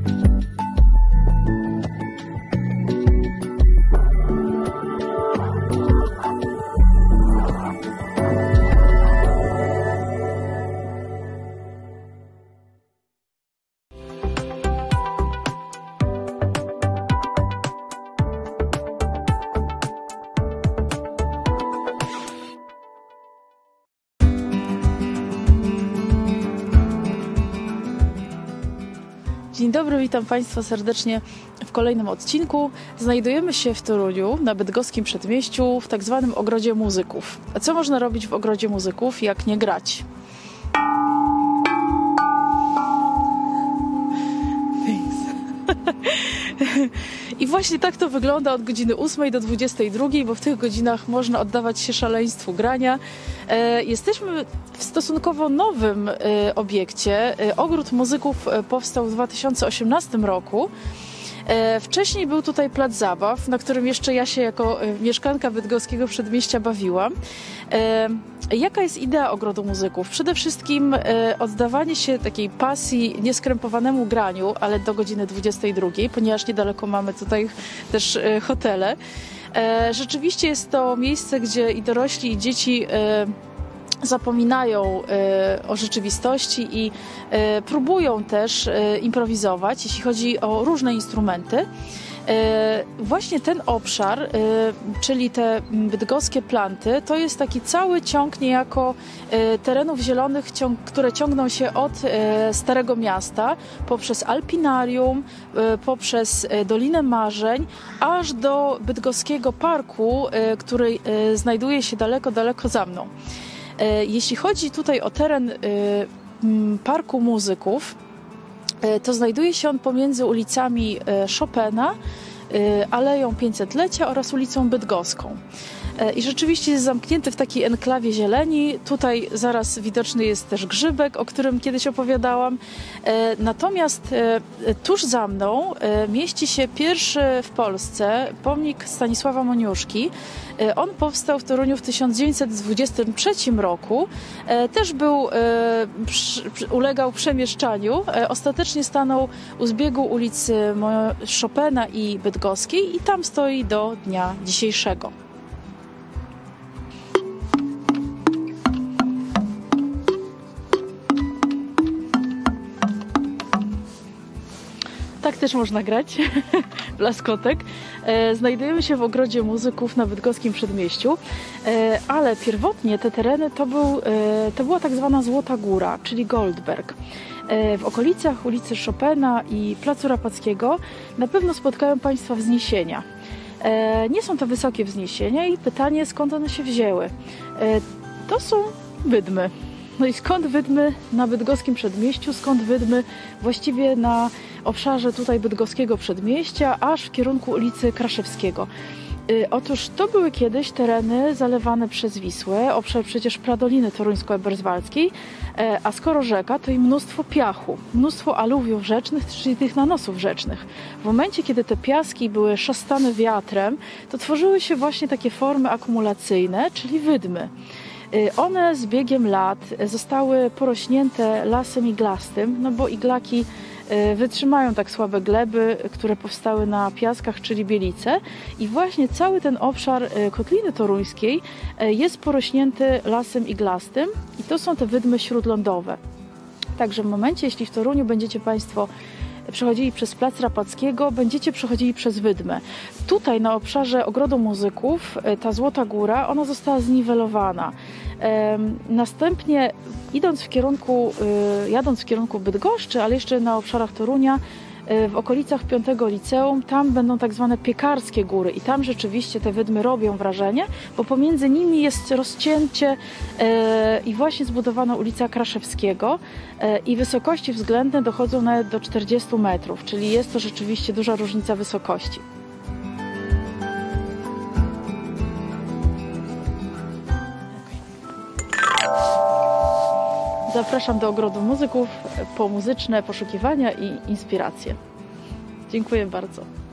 Dzień dobry, witam Państwa serdecznie w kolejnym odcinku. Znajdujemy się w Toruniu, na bydgoskim przedmieściu, w tak zwanym Ogrodzie Muzyków. A co można robić w Ogrodzie Muzyków, jak nie grać? I właśnie tak to wygląda od godziny 8 do 22, bo w tych godzinach można oddawać się szaleństwu grania. Jesteśmy w stosunkowo nowym obiekcie. Ogród Muzyków powstał w 2018 roku. Wcześniej był tutaj plac zabaw, na którym jeszcze ja się jako mieszkanka bydgoskiego przedmieścia bawiłam. Jaka jest idea Ogrodu Muzyków? Przede wszystkim oddawanie się takiej pasji nieskrępowanemu graniu, ale do godziny 22, ponieważ niedaleko mamy tutaj też hotele. Rzeczywiście jest to miejsce, gdzie i dorośli, i dzieci zapominają o rzeczywistości i próbują też improwizować, jeśli chodzi o różne instrumenty. Właśnie ten obszar, czyli te bydgoskie planty, to jest taki cały ciąg niejako terenów zielonych, które ciągną się od Starego Miasta poprzez Alpinarium, poprzez Dolinę Marzeń, aż do bydgoskiego parku, który znajduje się daleko, daleko za mną. Jeśli chodzi tutaj o teren Parku Muzyków, to znajduje się on pomiędzy ulicami Chopina, Aleją 500-lecia oraz ulicą Bydgoską. I rzeczywiście jest zamknięty w takiej enklawie zieleni. Tutaj zaraz widoczny jest też grzybek, o którym kiedyś opowiadałam. Natomiast tuż za mną mieści się pierwszy w Polsce pomnik Stanisława Moniuszki. On powstał w Toruniu w 1923 roku. Też ulegał przemieszczaniu. Ostatecznie stanął u zbiegu ulicy Chopina i Bydgoskiej i tam stoi do dnia dzisiejszego. Tak też można grać, blaskotek. Znajdujemy się w Ogrodzie Muzyków na bydgoskim przedmieściu, ale pierwotnie te tereny to była tak zwana Złota Góra, czyli Goldberg. W okolicach ulicy Chopina i Placu Rapackiego na pewno spotkają Państwa wzniesienia. Nie są to wysokie wzniesienia i pytanie, skąd one się wzięły. To są wydmy. No i skąd wydmy na bydgoskim przedmieściu, skąd wydmy właściwie na obszarze tutaj bydgoskiego przedmieścia, aż w kierunku ulicy Kraszewskiego. Otóż to były kiedyś tereny zalewane przez Wisłę, obszar przecież Pradoliny toruńsko-eberswaldzkiej, a skoro rzeka, to i mnóstwo piachu, mnóstwo aluwiów rzecznych, czyli tych nanosów rzecznych. W momencie, kiedy te piaski były szastane wiatrem, to tworzyły się właśnie takie formy akumulacyjne, czyli wydmy. One z biegiem lat zostały porośnięte lasem iglastym, no bo iglaki wytrzymają tak słabe gleby, które powstały na piaskach, czyli bielice. I właśnie cały ten obszar Kotliny Toruńskiej jest porośnięty lasem iglastym i to są te wydmy śródlądowe. Także w momencie, jeśli w Toruniu będziecie Państwo przechodzili przez Plac Rapackiego, będziecie przechodzili przez Wydmę. Tutaj na obszarze Ogrodu Muzyków ta Złota Góra, ona została zniwelowana. Następnie jadąc w kierunku Bydgoszczy, ale jeszcze na obszarach Torunia, w okolicach 5 liceum, tam będą tak zwane piekarskie góry i tam rzeczywiście te wydmy robią wrażenie, bo pomiędzy nimi jest rozcięcie i właśnie zbudowano ulica Kraszewskiego i wysokości względne dochodzą nawet do 40 metrów, czyli jest to rzeczywiście duża różnica wysokości. Zapraszam do Ogrodu Muzyków po muzyczne poszukiwania i inspiracje. Dziękuję bardzo.